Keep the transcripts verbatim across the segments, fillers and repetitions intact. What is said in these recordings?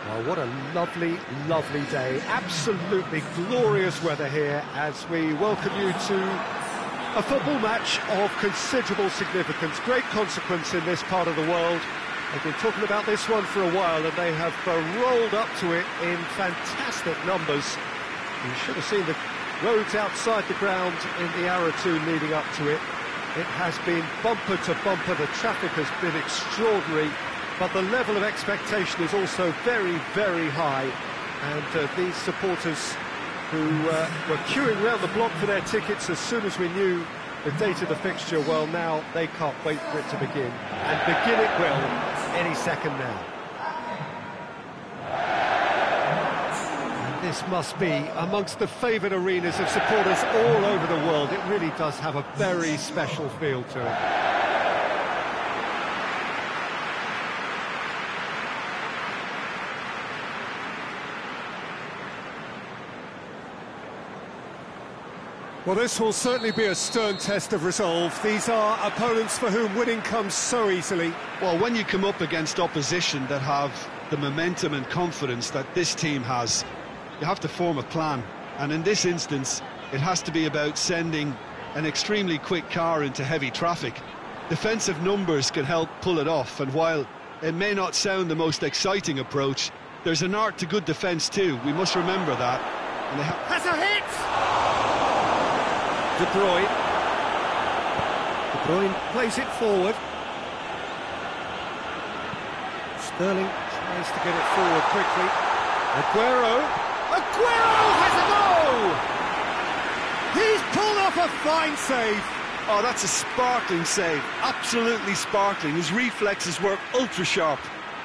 Well, what a lovely, lovely day. Absolutely glorious weather here as we welcome you to a football match of considerable significance, great consequence in this part of the world. They've been talking about this one for a while and they have uh, rolled up to it in fantastic numbers. You should have seen the roads outside the ground in the hour or two leading up to it. It has been bumper to bumper, the traffic has been extraordinary. But the level of expectation is also very, very high. And uh, these supporters who uh, were queuing round the block for their tickets as soon as we knew the date of the fixture, well, now they can't wait for it to begin. And begin it will any second now. And this must be amongst the favoured arenas of supporters all over the world. It really does have a very special feel to it. Well, this will certainly be a stern test of resolve. These are opponents for whom winning comes so easily. Well, when you come up against opposition that have the momentum and confidence that this team has, you have to form a plan. And in this instance, it has to be about sending an extremely quick car into heavy traffic. Defensive numbers can help pull it off, and while it may not sound the most exciting approach, there's an art to good defence too. We must remember that. And they has a hit! De Bruyne. De Bruyne plays it forward. Sterling tries to get it forward quickly. Aguero. Aguero has a goal! He's pulled off a fine save. Oh, that's a sparkling save. Absolutely sparkling. His reflexes were ultra sharp.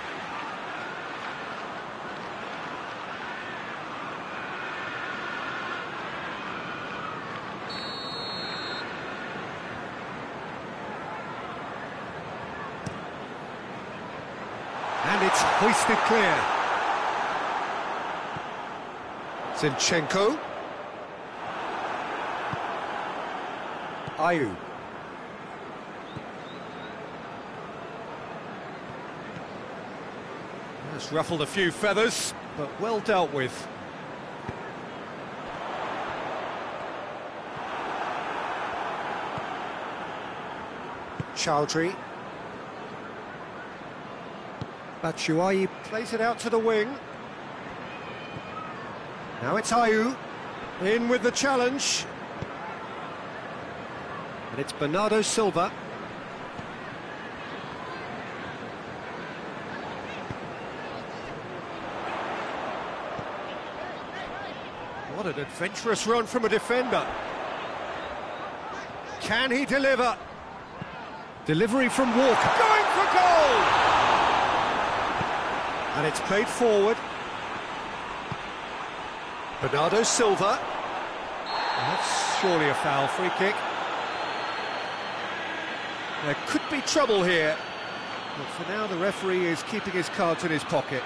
And it's hoisted clear. Zinchenko. Ayew. That's ruffled a few feathers, but well dealt with. Chowdhury. Batshuayi plays it out to the wing. Now it's Ayew. In with the challenge. And it's Bernardo Silva. What an adventurous run from a defender. Can he deliver? Delivery from Walker. Going for goal! And it's played forward. Bernardo Silva. That's surely a foul, free kick. There could be trouble here. But for now, the referee is keeping his cards in his pocket.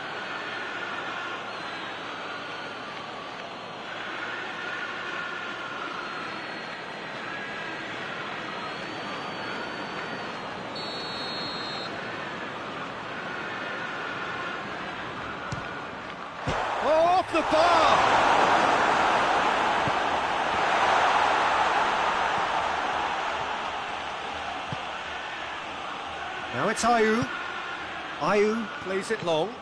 Off the bar! Now it's Ayew. Ayew plays it long.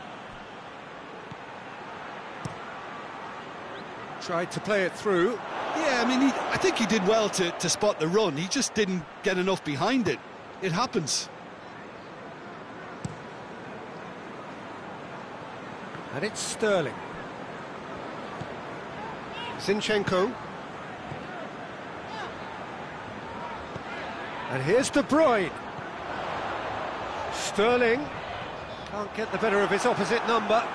Tried to play it through. Yeah, I mean, he, I think he did well to, to spot the run. He just didn't get enough behind it. It happens. And it's Sterling. Zinchenko. And here's De Bruyne. Sterling can't get the better of his opposite number.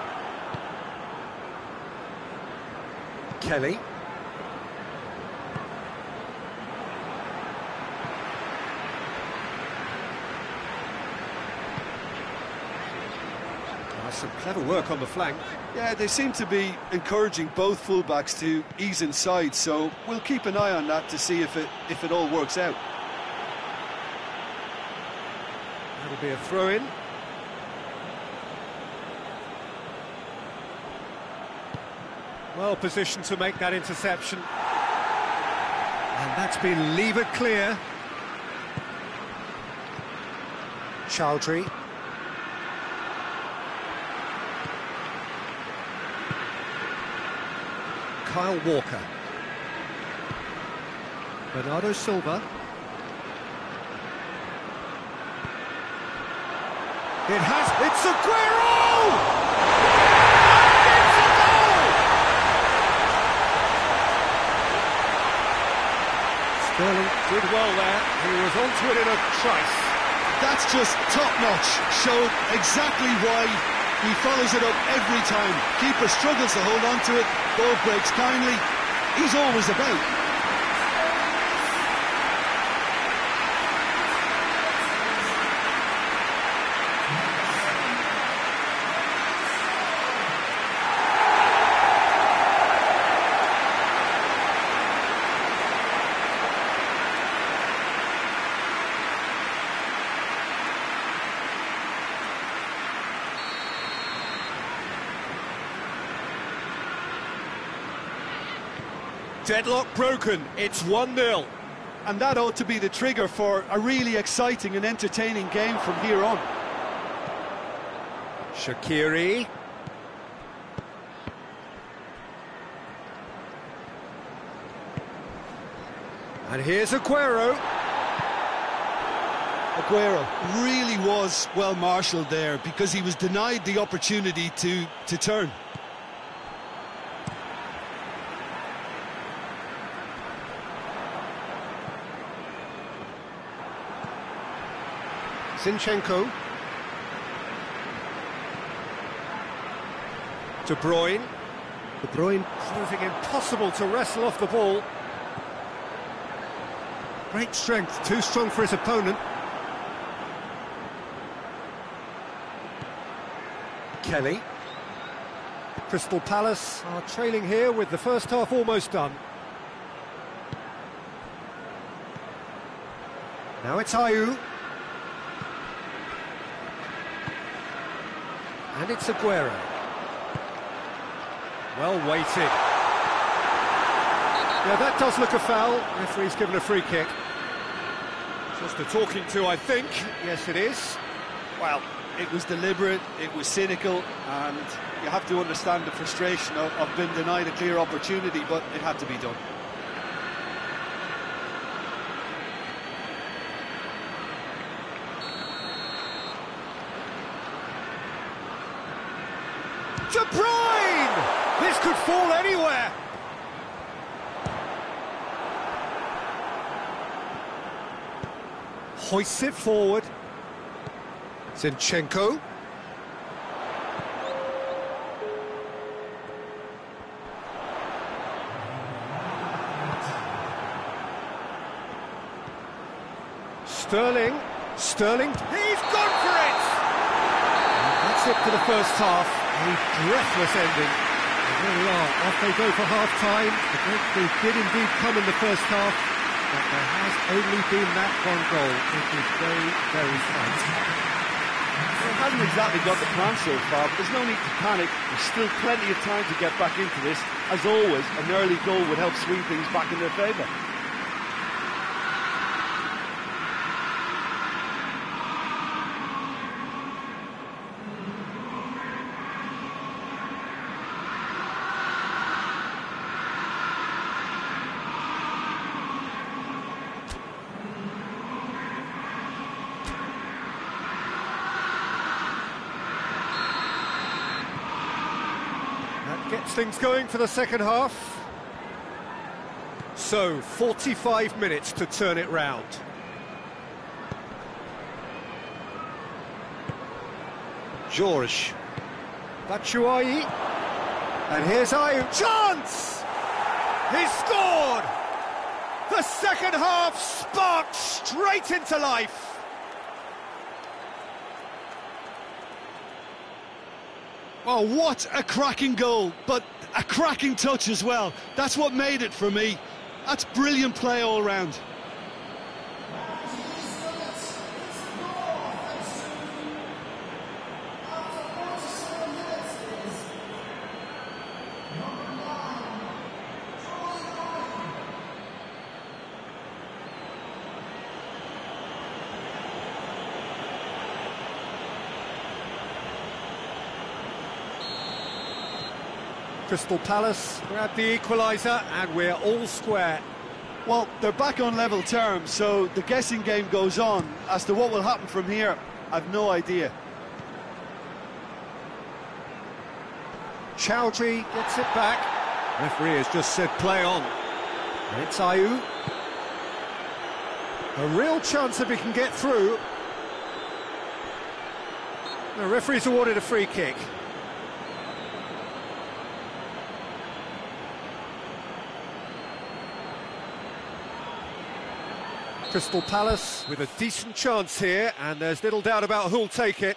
Kelly. Some clever work on the flank. Yeah, they seem to be encouraging both fullbacks to ease inside, so we'll keep an eye on that to see if it if it all works out. That'll be a throw-in. Well positioned to make that interception. And that's been levered clear. Chowdhury. Kyle Walker. Bernardo Silva. It has, it's Aguero! And it's a goal! Sterling did well there, he was onto it in a trice. That's just top-notch, showed exactly why he follows it up every time. Keeper struggles to hold on to it, ball breaks kindly, he's always about. Deadlock broken, it's one nil. And that ought to be the trigger for a really exciting and entertaining game from here on. Shaqiri. And here's Aguero. Aguero really was well marshalled there because he was denied the opportunity to, to turn. Zinchenko. De Bruyne. De Bruyne proving impossible to wrestle off the ball. Great strength, too strong for his opponent. Kelly. Crystal Palace are trailing here with the first half almost done. Now it's Ayew. And it's Aguero. Well weighted. Yeah, that does look a foul. Referee's given a free kick. Just a talking to, I think. Yes, it is. Well, it was deliberate, it was cynical, and you have to understand the frustration of, of being denied a clear opportunity, but it had to be done. De Bruyne! This could fall anywhere. Hoists it forward. Zinchenko. Sterling. Sterling. He's gone for it! And that's it for the first half. A breathless ending. And there we are, off they go for half-time. The breakthrough did indeed come in the first half, but there has only been that one goal. It is very, very tight. Well, it hasn't exactly got the plan so far, but there's no need to panic. There's still plenty of time to get back into this. As always, an early goal would help swing things back in their favour. Gets things going for the second half. So, forty-five minutes to turn it round. George. Batshuayi. And here's Ayew. Chance! He's scored! The second half sparked straight into life. Oh, what a cracking goal, but a cracking touch as well. That's what made it for me. That's brilliant play all round. Crystal Palace grab the equaliser, and we're all square. Well, they're back on level terms, so the guessing game goes on. As to what will happen from here, I've no idea. Chowdhury gets it back. Referee has just said play on. And it's Ayew. A real chance if he can get through. The referee's awarded a free kick. Crystal Palace with a decent chance here, and there's little doubt about who'll take it.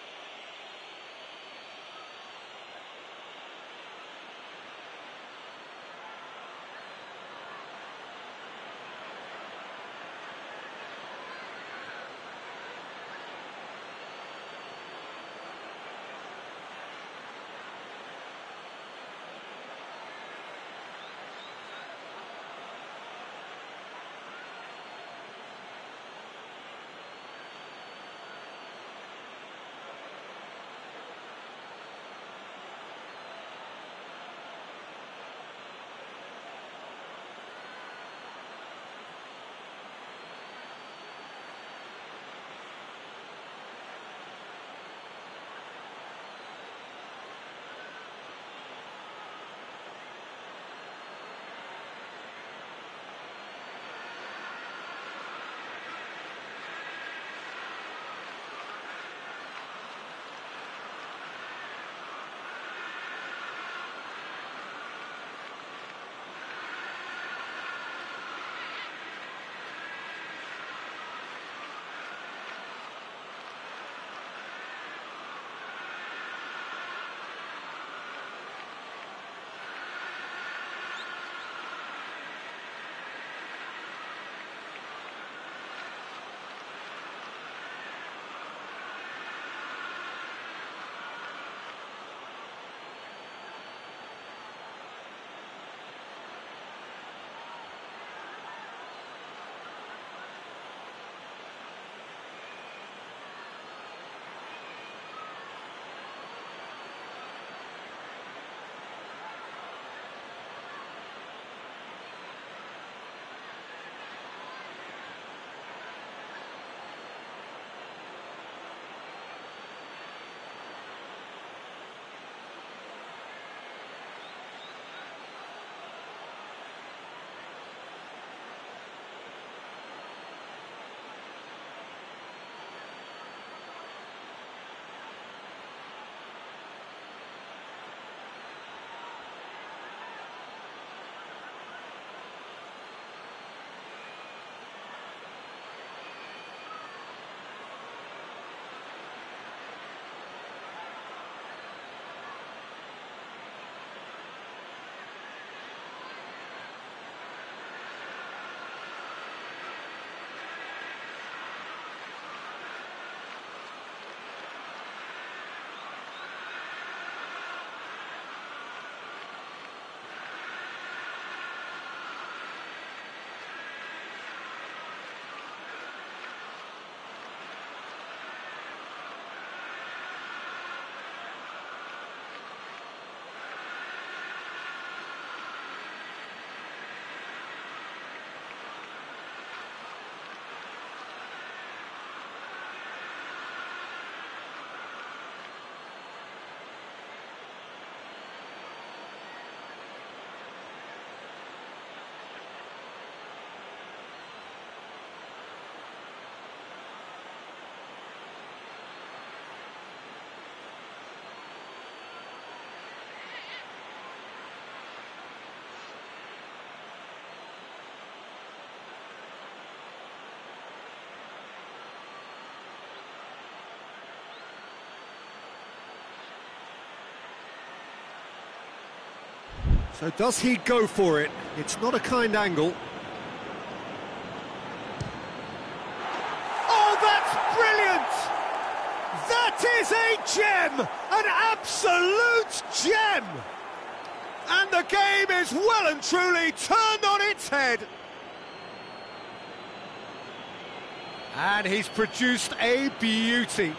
So does he go for it? It's not a kind angle. Oh, that's brilliant! That is a gem! An absolute gem! And the game is well and truly turned on its head. And he's produced a beauty.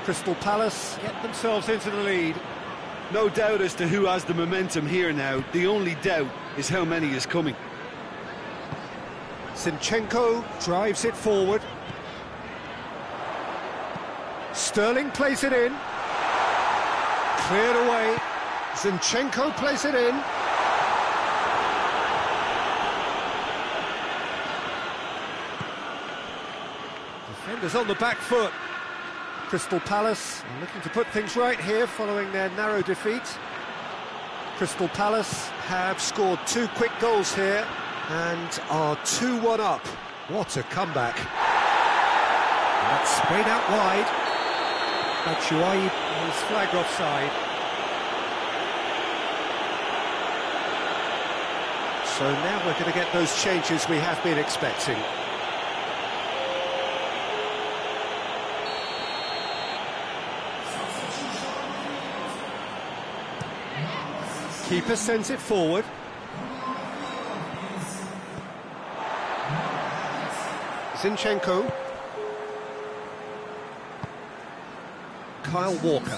Crystal Palace get themselves into the lead. No doubt as to who has the momentum here now. The only doubt is how many is coming. Zinchenko drives it forward. Sterling plays it in. Cleared away. Zinchenko plays it in. Defenders on the back foot. Crystal Palace are looking to put things right here following their narrow defeat. Crystal Palace have scored two quick goals here and are two one up. What a comeback. And that's sprayed out wide. Batshuayi is flagged offside. So now we're going to get those changes we have been expecting. Keeper sends it forward. Zinchenko. Kyle Walker.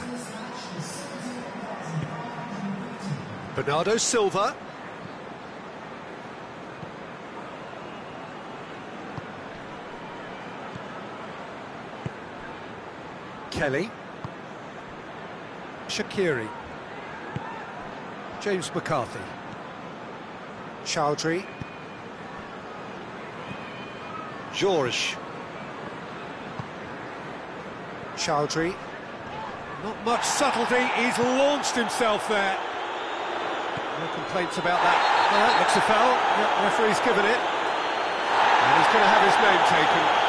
Bernardo Silva. Kelly. Shaqiri. James McCarthy. Chowdhury. George. Chowdhury. Not much subtlety, he's launched himself there. No complaints about that. Well, that looks a foul. Yep, referee's given it. And he's going to have his name taken.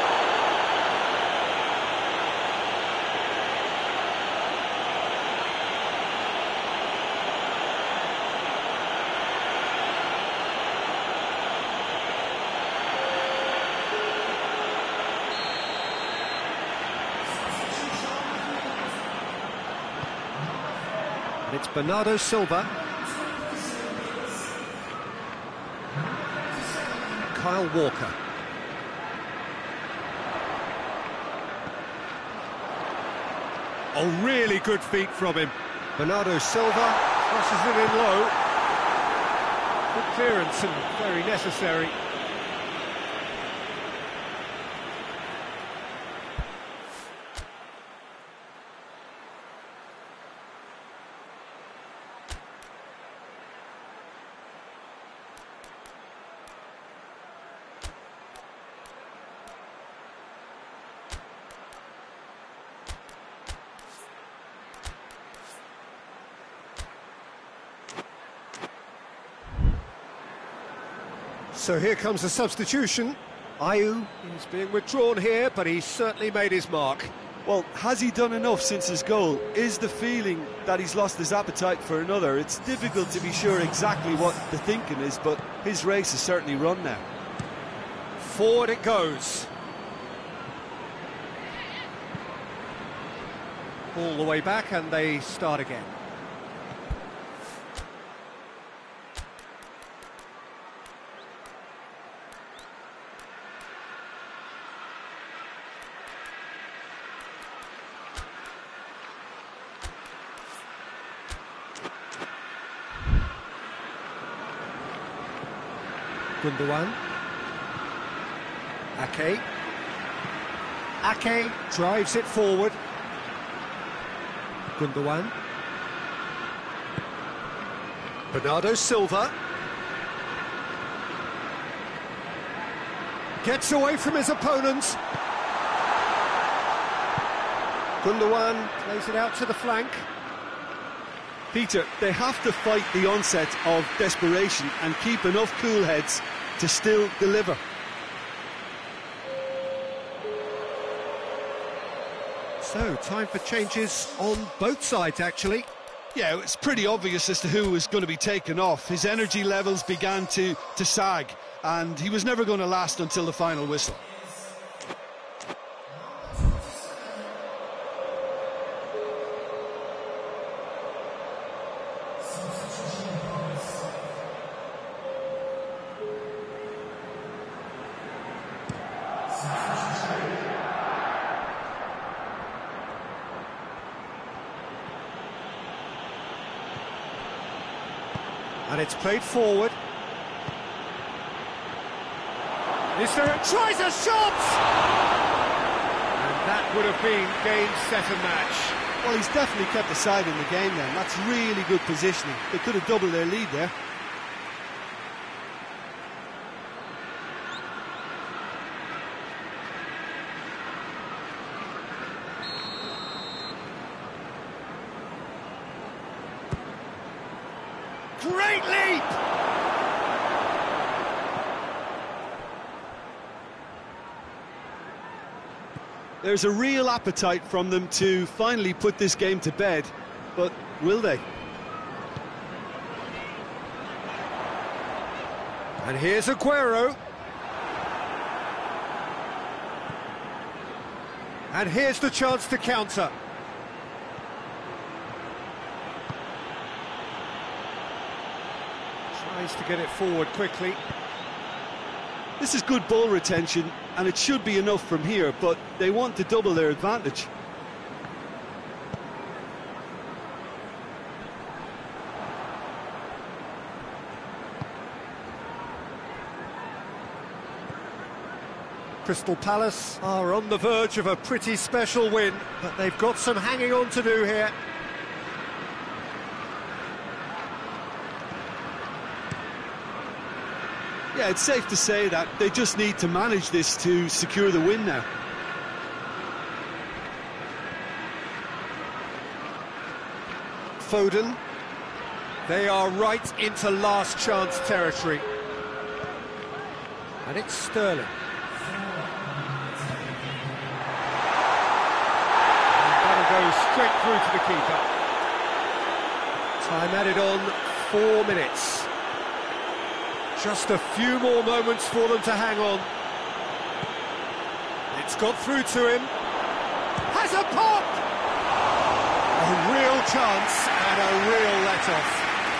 It's Bernardo Silva. Kyle Walker. Oh, really good feet from him. Bernardo Silva crosses it in low. Good clearance and very necessary. So here comes the substitution. Ayew is being withdrawn here, but he's certainly made his mark. Well, has he done enough since his goal? Is the feeling that he's lost his appetite for another? It's difficult to be sure exactly what the thinking is, but his race is certainly run now. Forward it goes. All the way back, and they start again. Gundogan. Ake. Ake drives it forward. Gundogan. Bernardo Silva. Gets away from his opponents. Gundogan plays it out to the flank. Peter, they have to fight the onset of desperation and keep enough cool heads to still deliver. So, time for changes on both sides, actually. Yeah, it's pretty obvious as to who was going to be taken off. His energy levels began to, to sag, and he was never going to last until the final whistle. And it's played forward. Is there a... tries a shot! And that would have been game, set and match. Well, he's definitely kept the side in the game then. That's really good positioning. They could have doubled their lead there. Great leap! There's a real appetite from them to finally put this game to bed, but will they? And here's Aguero. And here's the chance to counter. Tries to get it forward quickly. This is good ball retention, and it should be enough from here, but they want to double their advantage. Crystal Palace are on the verge of a pretty special win, but they've got some hanging on to do here. Yeah, it's safe to say that they just need to manage this to secure the win now. Foden. They are right into last chance territory. And it's Sterling. And that'll go straight through to the keeper. Time added on, four minutes. Just a few more moments for them to hang on. It's got through to him. Has a pop! A real chance and a real let-off.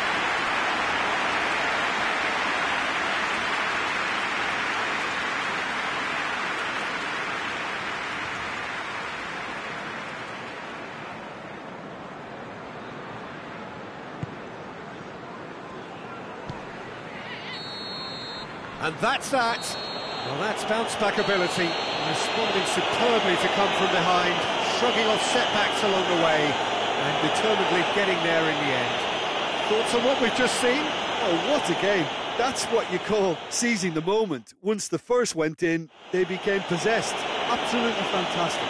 And that's that. Well, that's bounce-back ability, responding superbly to come from behind, shrugging off setbacks along the way, and determinedly getting there in the end. Thoughts on what we've just seen? Oh, what a game. That's what you call seizing the moment. Once the first went in, they became possessed. Absolutely fantastic.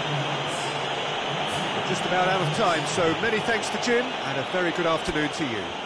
Just about out of time, so many thanks to Jim, and a very good afternoon to you.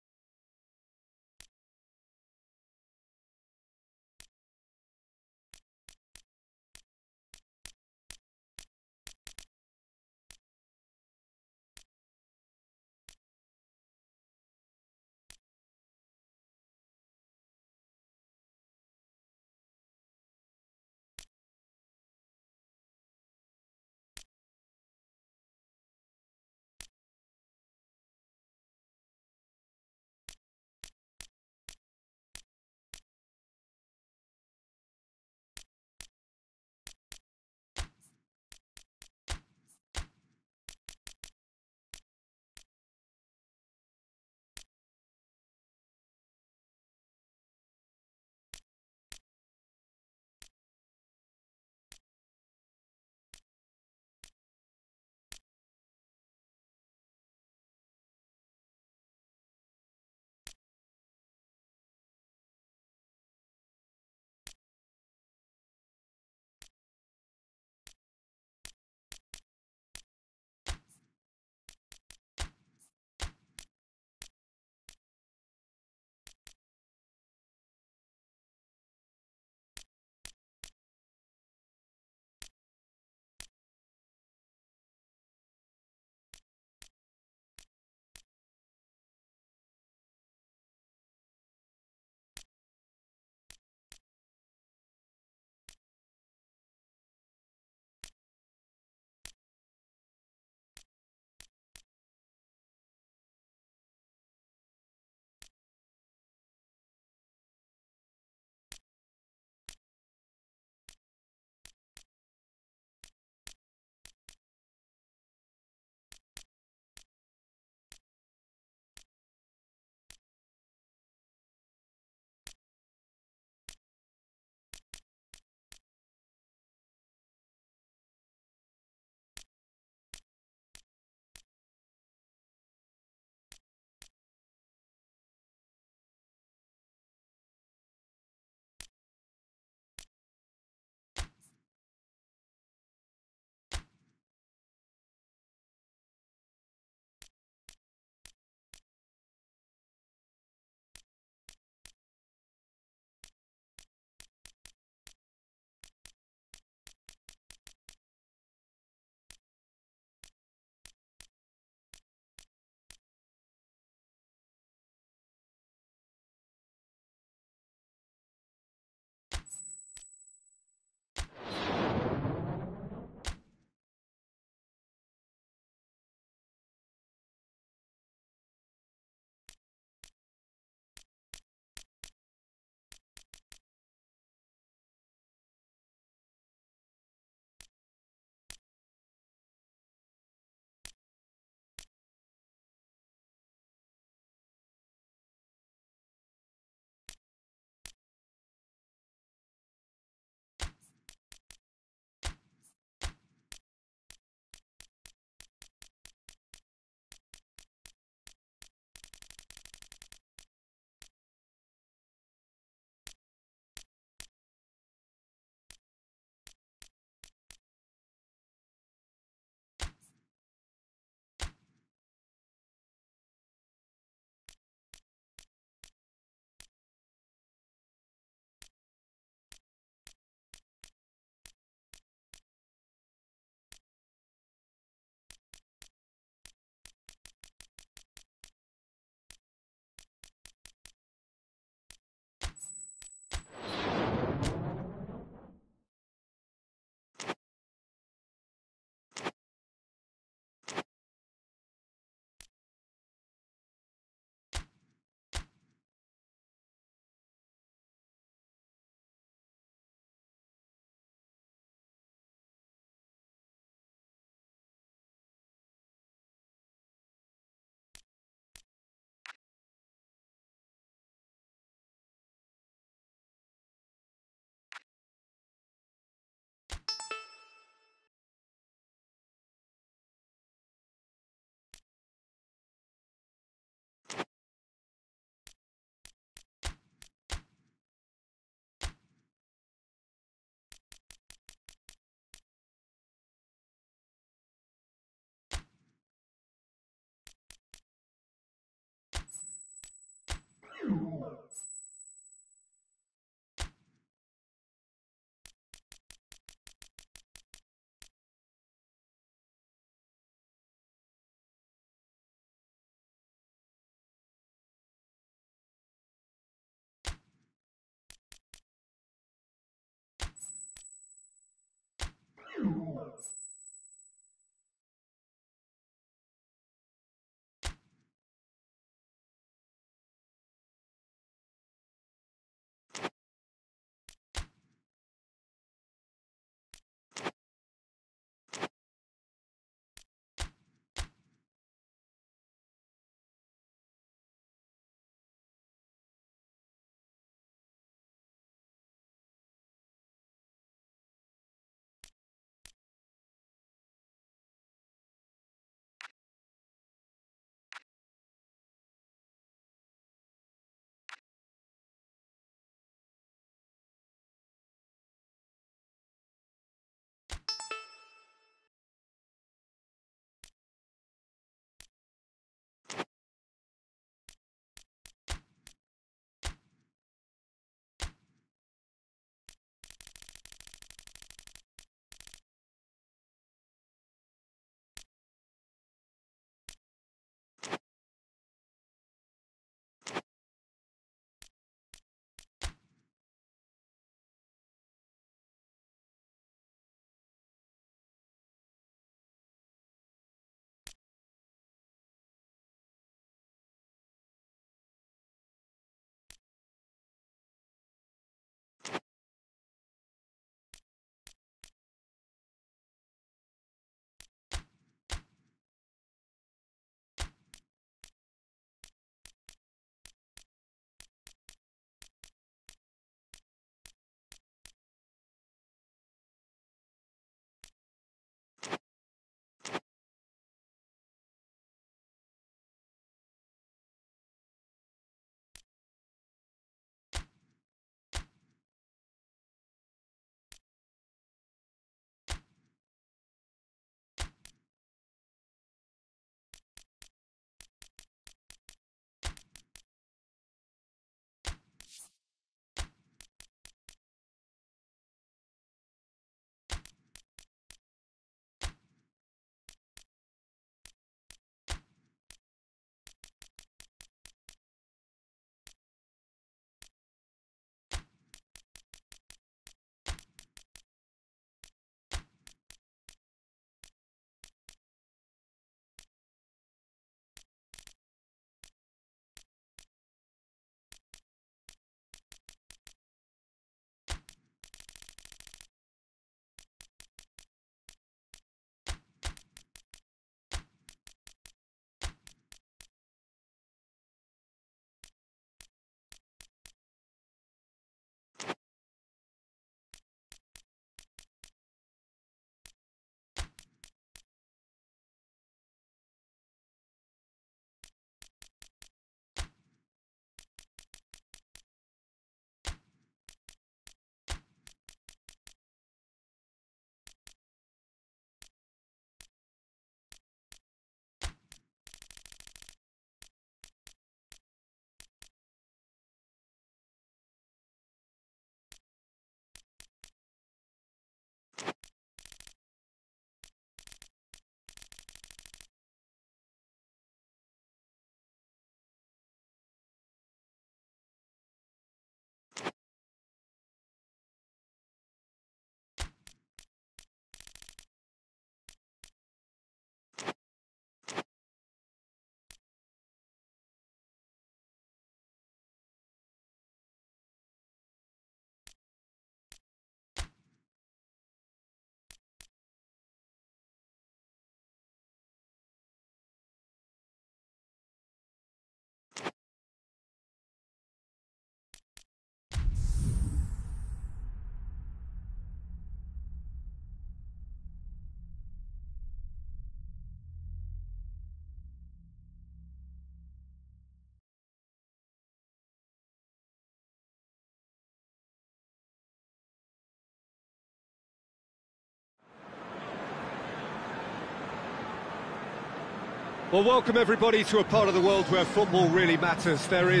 Well, welcome everybody to a part of the world where football really matters. There is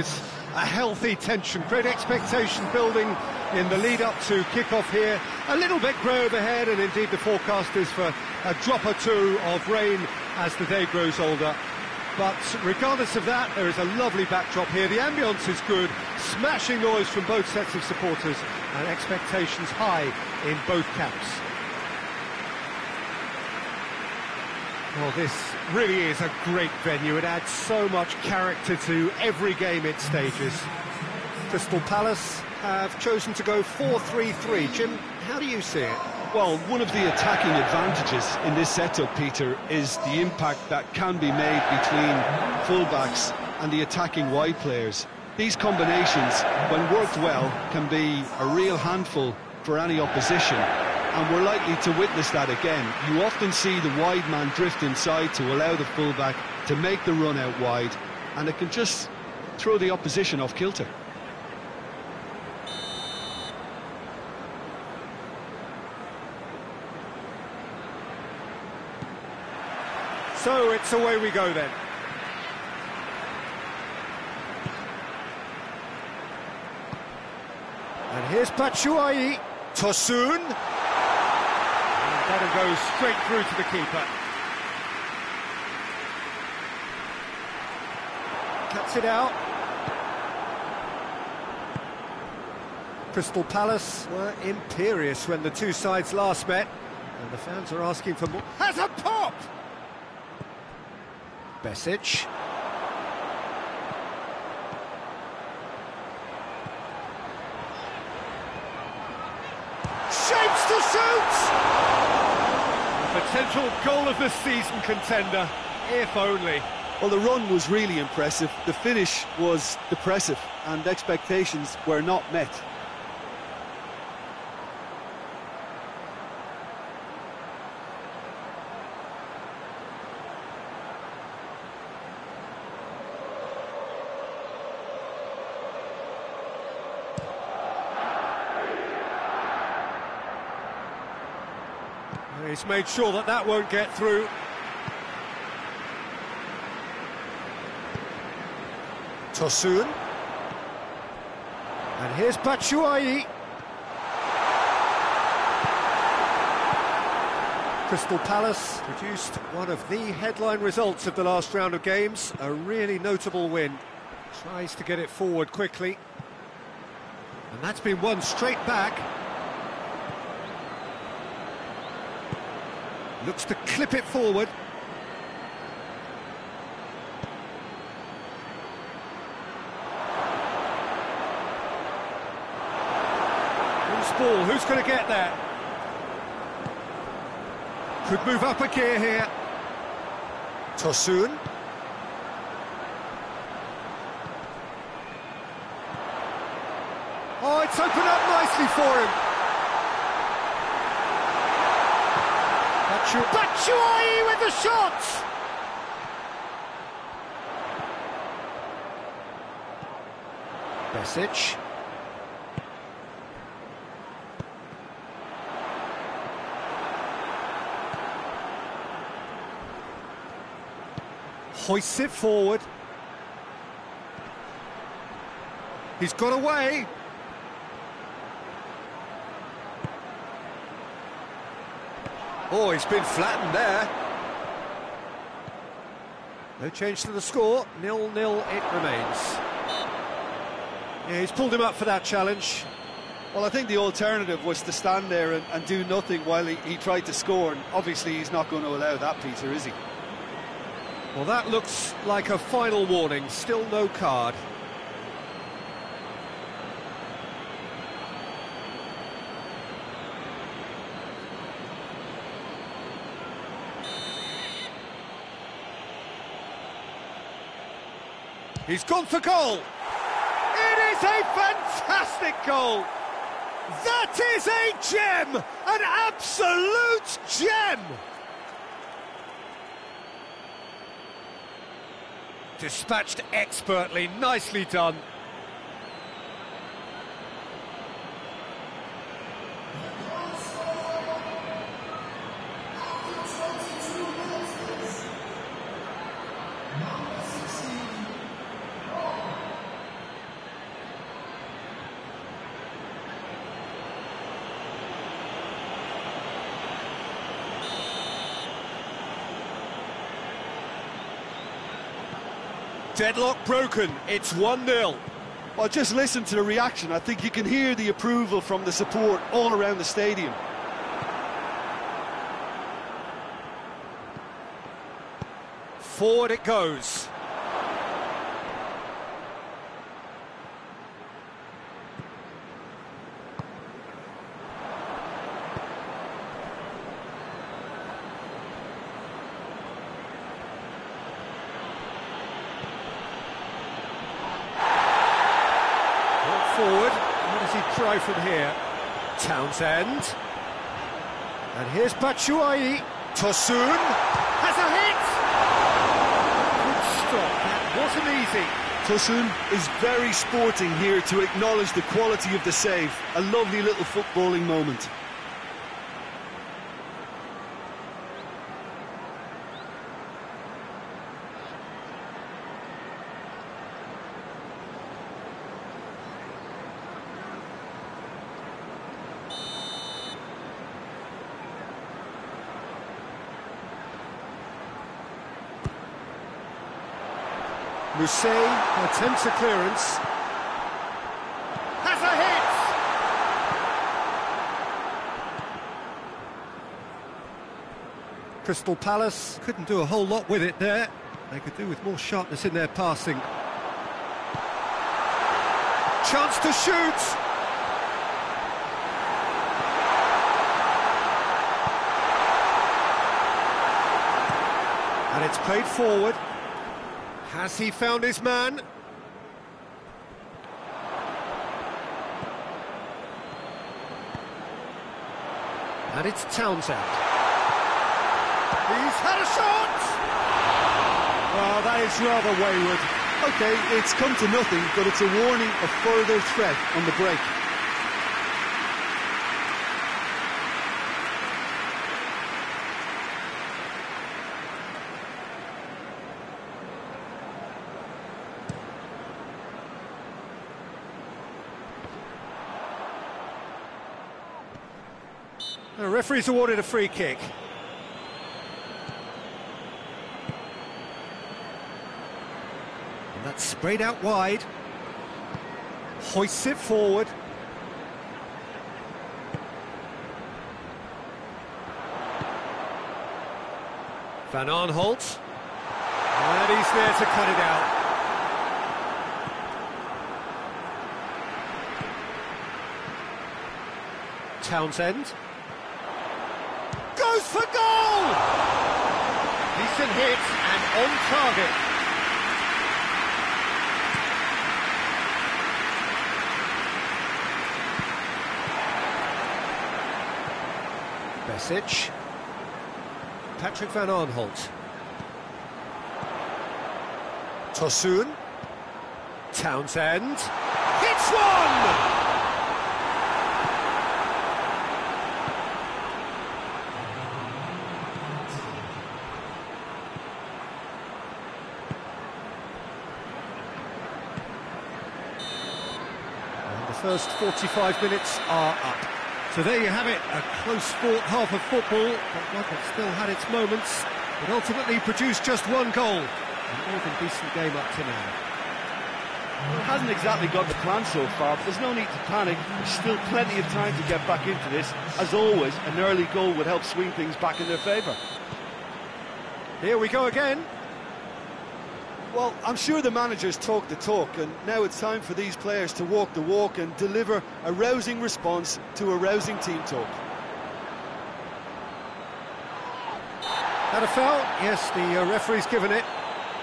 a healthy tension, great expectation building in the lead-up to kick-off here. A little bit grey overhead, and indeed the forecast is for a drop or two of rain as the day grows older. But regardless of that, there is a lovely backdrop here. The ambience is good, smashing noise from both sets of supporters, and expectations high in both camps. Well, this really is a great venue. It adds so much character to every game it stages. Crystal Palace have chosen to go four three three. Jim, how do you see it? Well, one of the attacking advantages in this setup, Peter, is the impact that can be made between fullbacks and the attacking wide players. These combinations, when worked well, can be a real handful for any opposition, and we're likely to witness that again. You often see the wide man drift inside to allow the fullback to make the run out wide, and it can just throw the opposition off kilter. So it's away we go then. And here's Batshuayi, Tosun. And that'll go straight through to the keeper. Cuts it out. Crystal Palace were imperious when the two sides last met, and the fans are asking for more. Has a pop! Besic. Shapes to shoot! A potential goal of the season contender, if only. Well, the run was really impressive, the finish was depressive, and expectations were not met. He's made sure that that won't get through. Tosun. And here's Batshuayi. Crystal Palace produced one of the headline results of the last round of games, a really notable win. Tries to get it forward quickly. And that's been won straight back. Looks to clip it forward. Loose ball, who's going to get there? Could move up a gear here. Tosun. Oh, it's opened up nicely for him. Batshuayi with the shot! Besic. Hoists it forward. He's got away. Oh, he's been flattened there. No change to the score, nil nil it remains. Yeah, he's pulled him up for that challenge. Well, I think the alternative was to stand there and, and do nothing while he, he tried to score, and obviously he's not going to allow that, Peter, is he? Well, that looks like a final warning, still no card. He's gone for goal. It is a fantastic goal. That is a gem, an absolute gem. Dispatched expertly, nicely done. Deadlock broken, it's one nil. Well, just listen to the reaction. I think you can hear the approval from the support all around the stadium. Forward it goes. Forward, where does he try from here? Townsend. And here's Batshuayi. Tosun has a hit! Good stop, that wasn't easy. Tosun is very sporting here to acknowledge the quality of the save. A lovely little footballing moment. Mousset attempts a clearance. Has a hit! Crystal Palace couldn't do a whole lot with it there. They could do with more sharpness in their passing. Chance to shoot! And it's played forward. Has he found his man? And it's Townsend. He's had a shot! Well, that is rather wayward. OK, it's come to nothing, but it's a warning of further threat on the break. The referee's awarded a free kick. And that's sprayed out wide. Hoists it forward. Van Aanholt. And he's there to cut it out. Townsend. Goes for goal! Decent hit and on target. Besic. Patrick Van Aanholt. Tosun. Townsend. Hits one! First forty-five minutes are up. So there you have it, a close fought half of football, but one that still had its moments, but ultimately produced just one goal. A more than decent game up to now. Well, it hasn't exactly got the plan so far, but there's no need to panic. There's still plenty of time to get back into this. As always, an early goal would help swing things back in their favour. Here we go again. Well, I'm sure the managers talk the talk, and now it's time for these players to walk the walk and deliver a rousing response to a rousing team talk. Had a foul? Yes, the uh, referee's given it.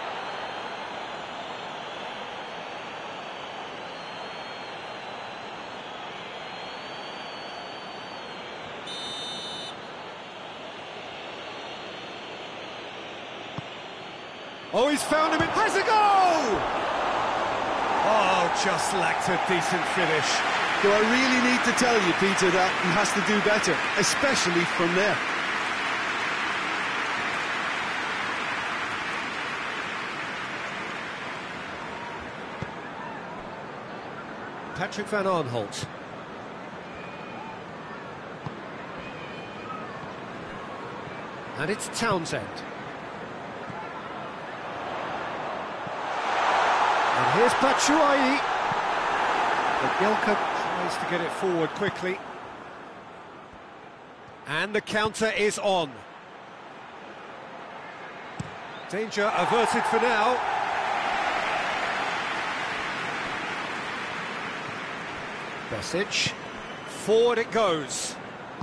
Oh, he's found him, it has a goal! Oh, just lacked a decent finish. Do I really need to tell you, Peter, that he has to do better, especially from there? Patrick Van Aanholt. And it's Townsend. Here's Batshuayi. Jagielka tries to get it forward quickly. And the counter is on. Danger averted for now. Besic. Forward it goes.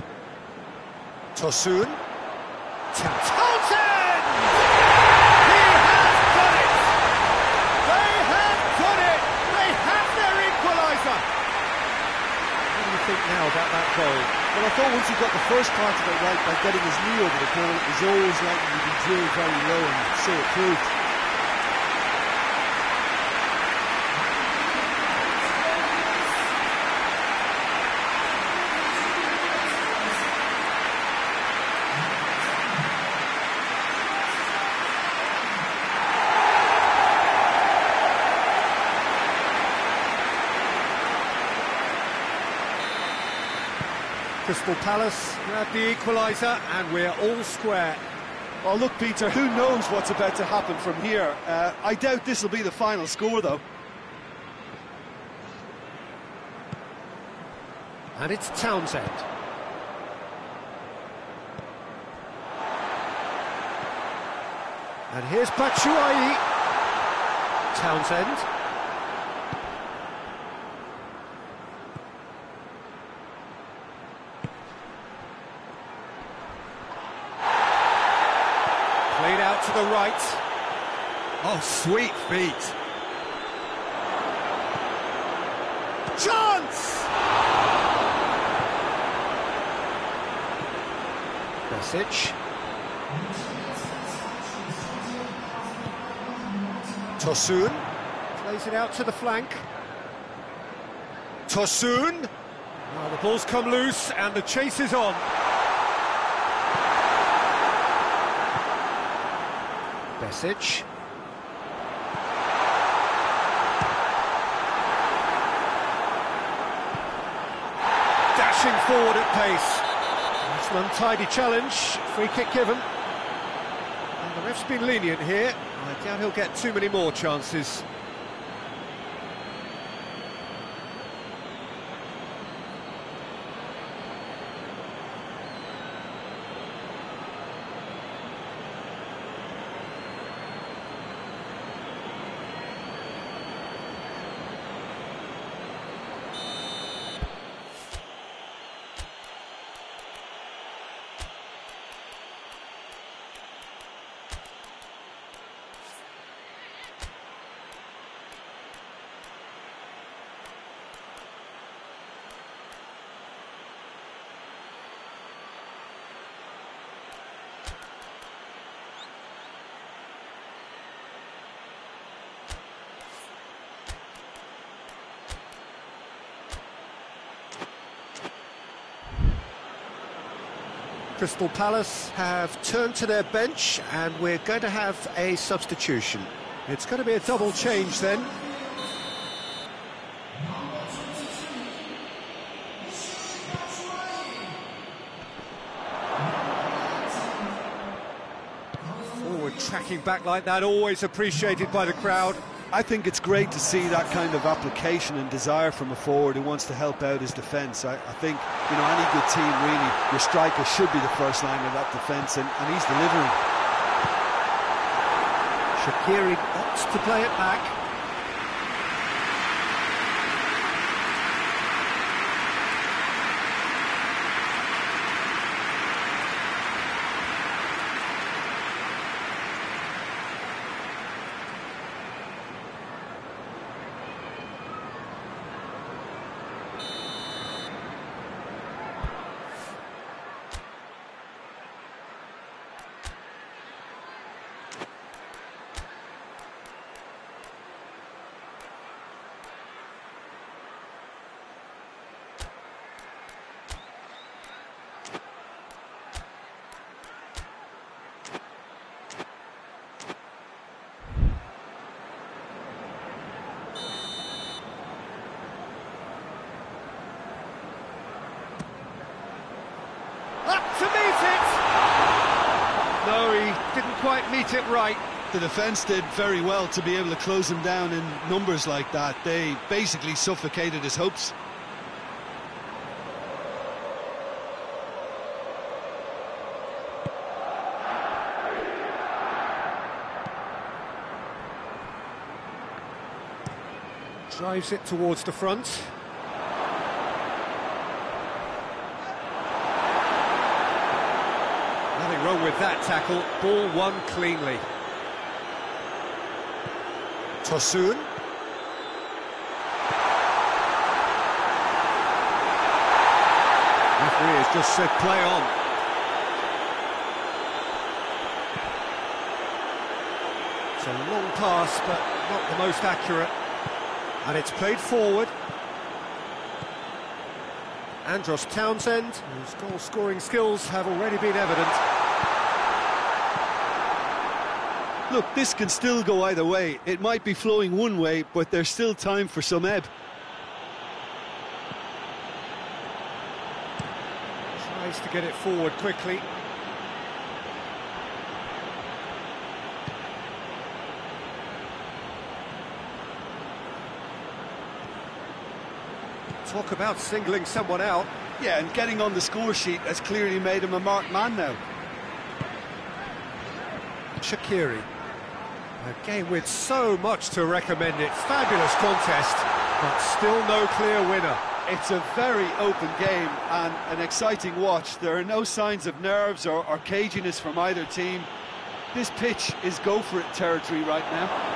Tosun. Townsend! He has done it! They have done it! They have their equaliser! What do you think now about that goal? Well, I thought once he got the first part of it right by getting his knee over the ball, it was always likely to be drilled very low, and so it proved. Crystal Palace grab the equaliser, and we're all square. Well, look, Peter, who knows what's about to happen from here? Uh, I doubt this will be the final score, though. And it's Townsend. And here's Batshuayi. Townsend. Played out to the right. Oh, sweet feet. Chance! Besic. Tosun. Plays it out to the flank. Tosun. Well, the ball's come loose and the chase is on. Besic. Dashing forward at pace. It's an untidy challenge, free kick given. And the ref's been lenient here. I doubt he'll get too many more chances. Crystal Palace have turned to their bench and we're going to have a substitution. It's going to be a double change then. Forward tracking back like that, always appreciated by the crowd. I think it's great to see that kind of application and desire from a forward who wants to help out his defence. I, I think, you know, any good team, really, your striker should be the first line of that defence, and, and he's delivering. Shaqiri opts to play it back. Up to meet it! No, he didn't quite meet it right. The defence did very well to be able to close him down in numbers like that. They basically suffocated his hopes. Drives it towards the front. Nothing wrong with that tackle. Ball won cleanly. Tosun. Referee has just said play on. It's a long pass, but not the most accurate. And it's played forward. Andros Townsend, whose goal-scoring skills have already been evident. Look, this can still go either way. It might be flowing one way, but there's still time for some ebb. Tries to get it forward quickly. Talk about singling someone out. Yeah, and getting on the score sheet has clearly made him a marked man now. Shaqiri. A game with so much to recommend it. Fabulous contest, but still no clear winner. It's a very open game and an exciting watch. There are no signs of nerves or, or caginess from either team. This pitch is go-for-it territory right now.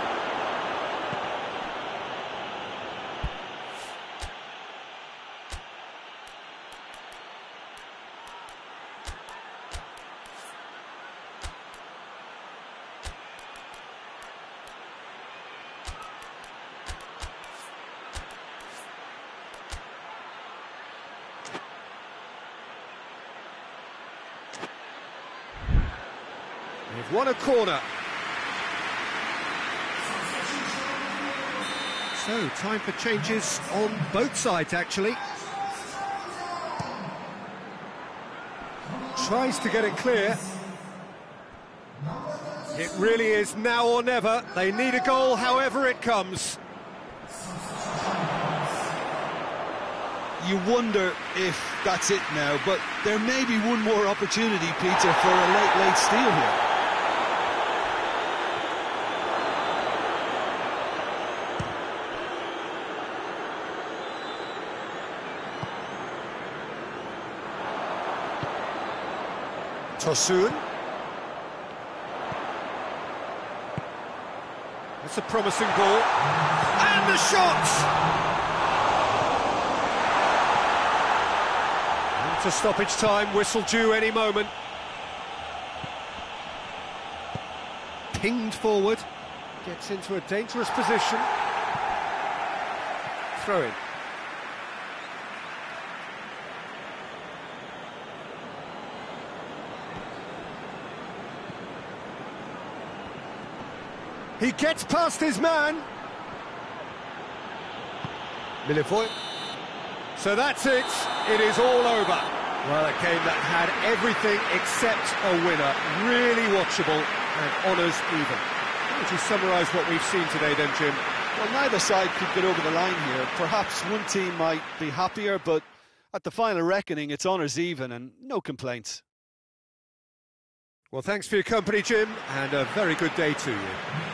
They've won a corner. So, time for changes on both sides, actually. Tries to get it clear. It really is now or never. They need a goal, however it comes. You wonder if that's it now, but there may be one more opportunity, Peter, for a late, late steal here. Tosun. That's a promising ball. And the shot! And to stoppage time, whistle due any moment. Pinged forward. Gets into a dangerous position. Throw in. He gets past his man. Milivoje. So that's it. It is all over. Well, a game that had everything except a winner. Really watchable and honours even. How would you summarise what we've seen today then, Jim? Well, neither side could get over the line here. Perhaps one team might be happier, but at the final reckoning, it's honours even and no complaints. Well, thanks for your company, Jim, and a very good day to you.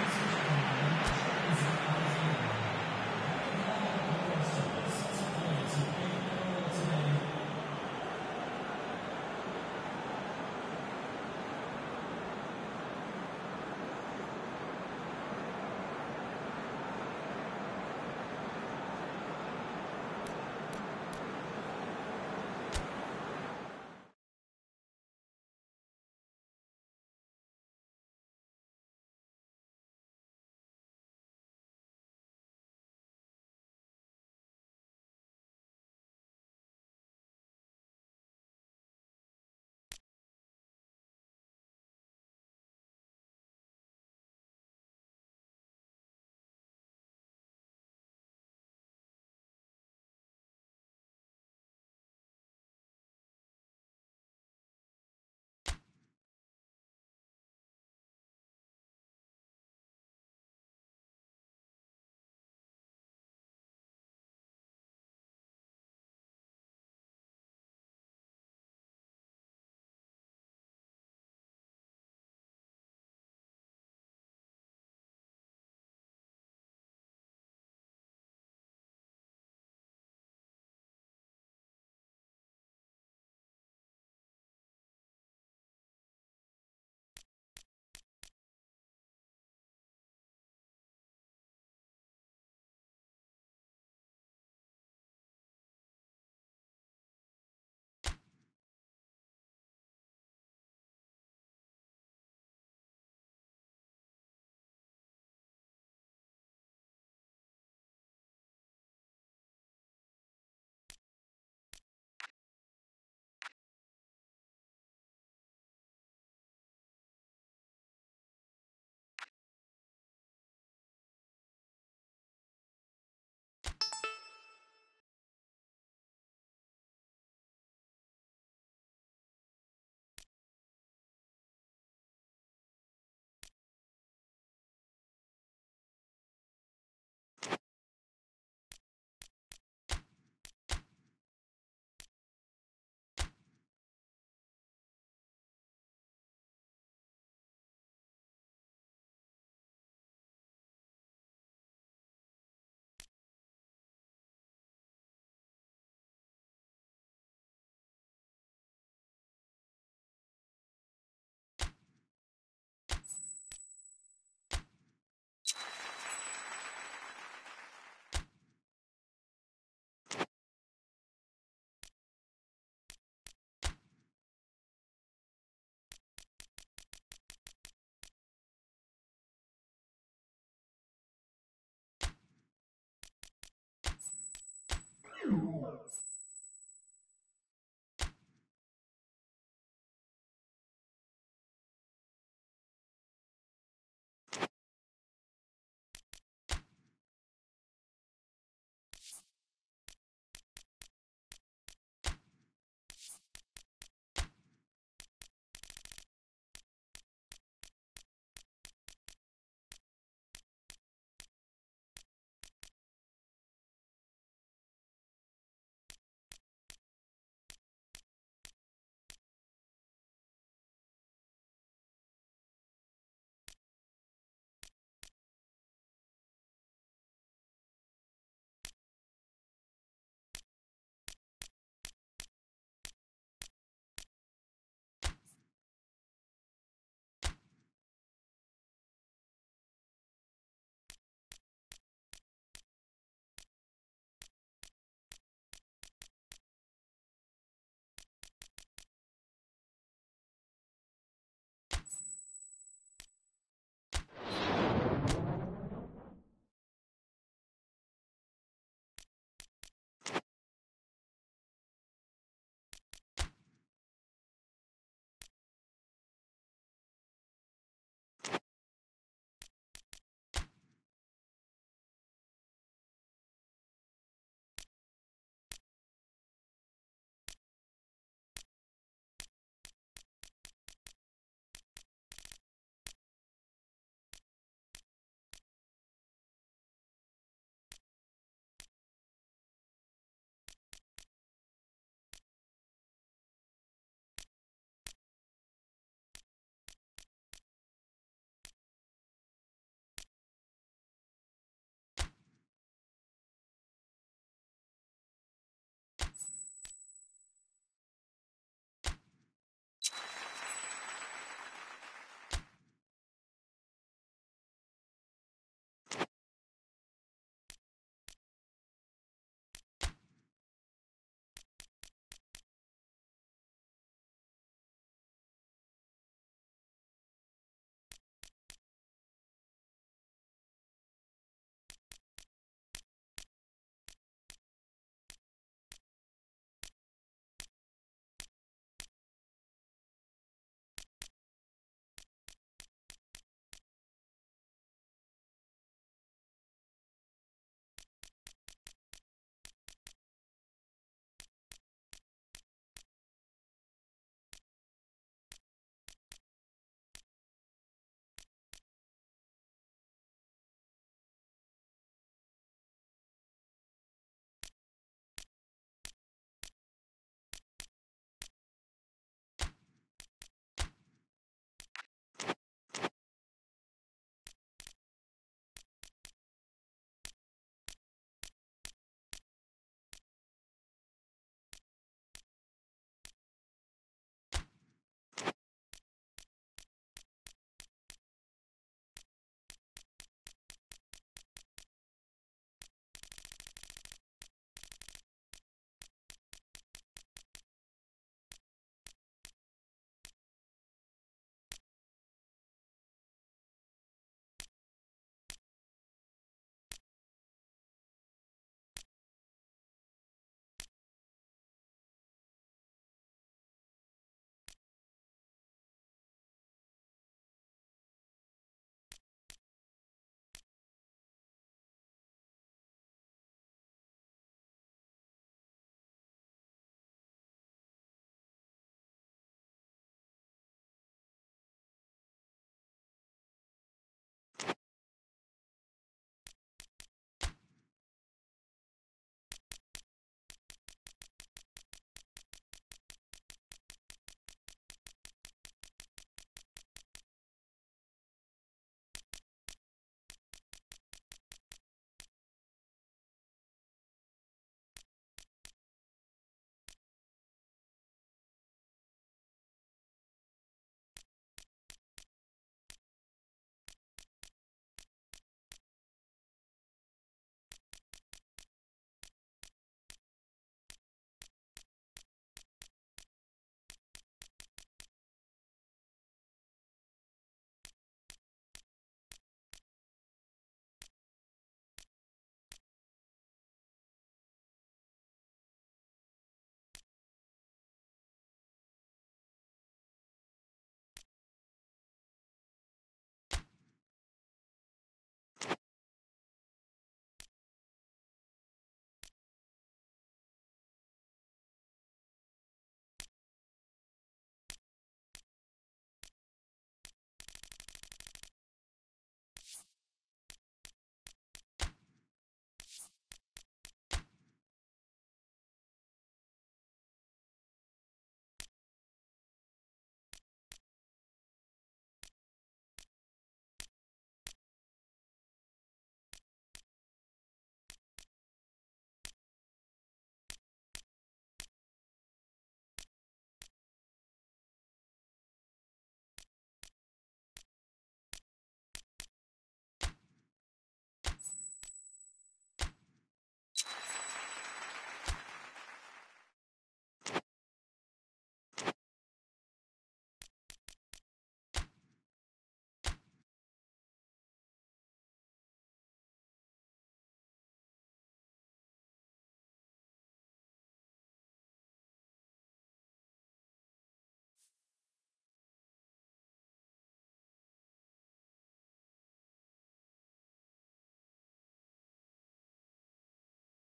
two,